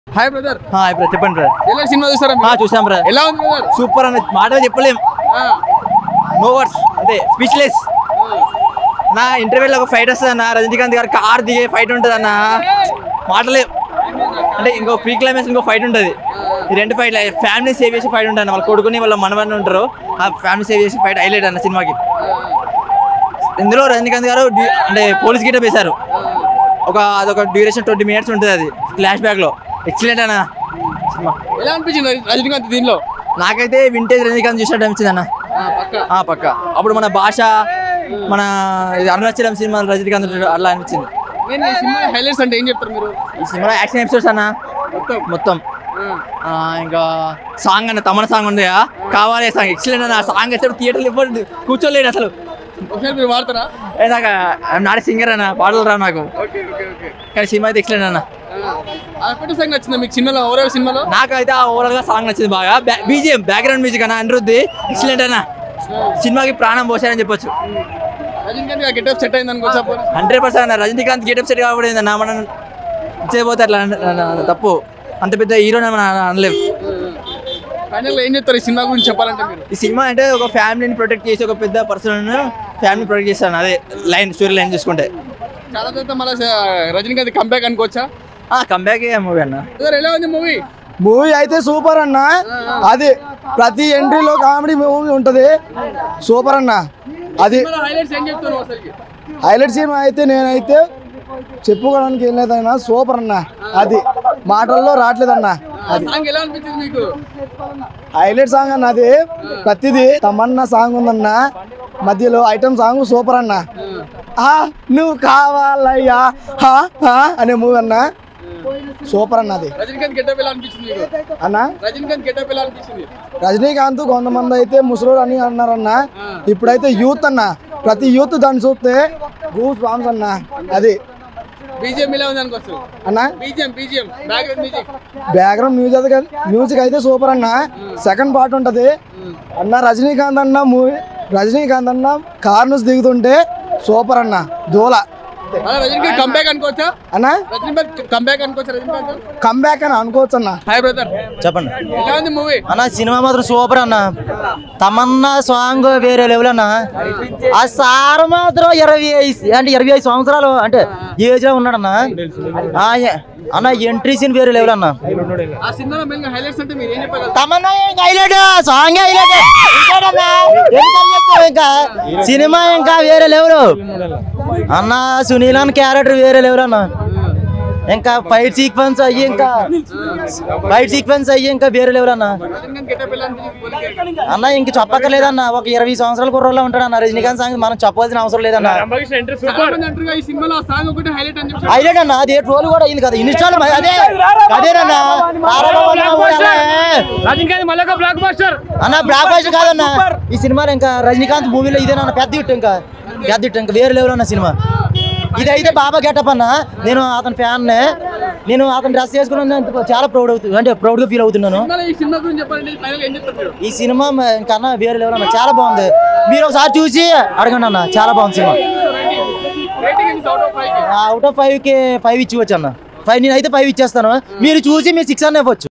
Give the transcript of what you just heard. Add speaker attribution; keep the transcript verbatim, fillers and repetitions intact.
Speaker 1: Hi brother.
Speaker 2: Hi brother, చెప్పండి brother.
Speaker 1: ఎలా cinema చూసారా?
Speaker 2: ఆ చూసాం బ్రదర్.
Speaker 1: ఎలా ఉంది బ్రదర్?
Speaker 2: సూపర్ అన్న, మాట చెప్పలేం. నో వర్డ్స్, అంటే స్పీచ్లెస్. నా ఇంటర్వ్యూలో ఒక ఫైట్ వస్తుంది అన్న, రజనీకాంత్ గారు కార్ దిగే ఫైట్ ఉంటుంది అన్న, మాటలే. అంటే ఇంకో ప్రీ క్లైమాక్స్ ఇంకో ఫైట్ ఉంటుంది. ఈ రెండు ఫైట్ ఫ్యామిలీ సేవ్ చేసి ఫైట్ ఉంటుంది అన్న. వాళ్ళ కొడుకుని వాళ్ళ మనవన్ని ఉంటారు, ఆ ఫ్యామిలీ సేవ్ చేసి ఫైట్ హైలైట్ అన్న సినిమాకి. ఇందులో రజనీకాంత్ గారు అంటే పోలీస్ గీటప్ వేశారు. ఒక అదొక డ్యూరేషన్ ట్వంటీ మినిట్స్ ఉంటుంది, అది ఫ్లాష్ బ్యాక్ లో. ఎక్సలెంట్ అన్న సినిమా.
Speaker 1: ఎలా అనిపించింది రజనీకాంత్ దీనిలో?
Speaker 2: నాకైతే వింటేజ్ రజనీకాంత్ చూసినట్టు అనిపించింది అన్న. పక్క అప్పుడు మన భాష, మన అరుణాచలం సినిమా రజనీకాంత్ అట్లా అనిపించింది.
Speaker 1: హైలైట్స్ అంటే ఏం చెప్తారు మీరు?
Speaker 2: ఈ సినిమా యాక్షన్ ఎపిసోడ్స్ అన్న మొత్తం. ఇంకా సాంగ్ అన్న, తమన సాంగ్ ఉంది కావాలి సాంగ్, ఎక్సలెంట్ అన్న. సాంగ్ వచ్చాడు థియేటర్లో ఇవ్వండి, కూర్చోలేడు అసలు.
Speaker 1: వాడతారా?
Speaker 2: నాకు నాడే సింగర్ అన్న, పాటలు రా నాకు, కానీ సినిమా అయితే ఎక్సలెంట్ అన్న.
Speaker 1: సాంగ్ నచ్చిందా మీకు సినిమాలో? ఓవరాల్ సినిమాలో
Speaker 2: నాకైతే ఓవరాల్ గా సాంగ్ నచ్చింది బాగా. బీజిఎం బ్యాక్గ్రౌండ్ మ్యూజిక్ అన్న అనిరుద్ధి ఎక్సలెంట్ అన్న. సినిమాకి ప్రాణం పోసారని చెప్పొచ్చు.
Speaker 1: రజనీకాంత్ గెటప్ సెట్ అయింది అనుకోవచ్చా?
Speaker 2: హండ్రెడ్ పర్సెంట్ అన్న. రజనీకాంత్ గెటప్ సెట్ కాబట్టి అన్న, మనం చేయబోతే అట్లా తప్పు. అంత పెద్ద హీరో మనం అనలేము.
Speaker 1: ఏం చెప్తారు ఈ సినిమా గురించి చెప్పాలంటే మీరు?
Speaker 2: ఈ సినిమా అంటే ఒక ఫ్యామిలీని ప్రొటెక్ట్ చేసి, ఒక పెద్ద పర్సన్ ఫ్యామిలీ ప్రొటెక్ట్ చేస్తాను, అదే లైన్ స్టోరీ లైన్ చూసుకుంటే.
Speaker 1: చాలా తర్వాత మళ్ళీ రజనీకాంత్ కంబ్యాక్ అనుకోవచ్చా?
Speaker 2: కంబ్యాక్ మూవీ అన్న.
Speaker 1: ఎలా ఉంది మూవీ?
Speaker 3: మూవీ అయితే సూపర్ అన్న. అది ప్రతి ఎంట్రీలో కామెడీ మూవీ ఉంటది, సూపర్ అన్న. అది హైలైట్ సినిమా అయితే నేనైతే చెప్పుకోవడానికి ఏం లేదన్నా, సూపర్ అన్న. అది మాటల్లో రావట్లేదన్న. అది హైలైట్ సాంగ్ అన్న. అది ప్రతిది తమన్నా సాంగ్ ఉందన్న, మధ్యలో ఐటమ్ సాంగ్ సూపర్ అన్న. నువ్వు కావాలయ్యా అనే మూవీ అన్న, సూపర్ అన్న. అది అన్న రజనీకాంత్ కొంతమంది అయితే ముసలోడు అని అన్నారన్న, ఇప్పుడైతే యూత్ అన్న. ప్రతి యూత్ దాన్ని చూస్తే గూస్ బాంబ్స్ అన్న. అది బ్యాక్గ్రౌండ్ మ్యూజిక్ మ్యూజిక్ అయితే సూపర్ అన్న. సెకండ్ పార్ట్ ఉంటది అన్న. రజనీకాంత్ అన్న మూవీ రజనీకాంత్ అన్న కార్ నుంచి దిగుతుంటే సూపర్ అన్న. దూల
Speaker 1: కంబ్యాక్ అనుకోవచ్చా
Speaker 3: అన్న?
Speaker 1: కంబ్యాక్ అనుకోవచ్చా?
Speaker 3: కంబ్యాక్ అని అనుకోవచ్చు అన్న.
Speaker 1: హాయ్ బ్రదర్,
Speaker 2: చెప్పండి.
Speaker 1: ఎలా ఉంది మూవీ?
Speaker 2: అన్న సినిమా మాత్రం సూపర్ అన్న. తమన్నా సాంగ్ వేరే లెవెల్ అన్న. ఆ సార్ మాత్రం ఇరవై అంటే ఇరవై ఐదు సంవత్సరాలు అంటే ఏజ్ లో ఉన్నాడన్న. అన్న ఎంట్రీ సీన్ వేరే లెవెల్ అన్న. తమన్నా హైలైట్, సాంగ్ హైలైట్, ఇంకా సినిమా ఇంకా వేరే లెవెల్ అన్న. సునీల్ అన్న క్యారెక్టర్ వేరే లెవెల్ అన్న. ఇంకా ఫైట్ సీక్వెన్స్ అయ్యి ఇంకా ఫైట్ సీక్వెన్స్ అయ్యి ఇంకా వేరే లెవెల్ అన్న. అన్న ఇంక చెప్పక్కర్లేదన్న, ఒక ఇరవై సంవత్సరాల కుర్రోళ్ళ ఉంటాడు అన్న. రజనీకాంత్ సాంగ్ మనం చెప్పాల్సిన అవసరం లేదన్న. హైలైట్ అన్న. అది ట్రోల్ కూడా అయింది కదా ఇన్స్టాల్. అదే అదేనన్న అన్న, బ్లాక్ బాస్టర్ కాదన్న ఈ సినిమాలో. ఇంకా రజనీకాంత్ మూవీలో ఇదేనన్న పెద్ద హిట్, ఇంకా పెద్ద హిట్, ఇంకా వేరే లెవెల్ అన్న సినిమా. ఇదైతే బాబా గెటప్ అన్న. నేను అతని ఫ్యాన్, నేను అతను డ్రెస్ చేసుకున్నందుకు చాలా ప్రౌడ్ అవుతుంది, అంటే ప్రౌడ్ గా ఫీల్ అవుతున్నాను. ఈ సినిమా కన్నా వేరే లెవెల్ అన్న, చాలా బాగుంది. మీరు ఒకసారి చూసి అడగండి అన్న, చాలా బాగుంది సినిమా. అవుట్ ఆఫ్ ఫైవ్ కి ఫైవ్ ఇచ్చి అన్న. ఫైవ్ నేనైతే ఫైవ్ ఇచ్చేస్తాను, మీరు చూసి మీరు సిక్స్ అన్న ఇవ్వచ్చు.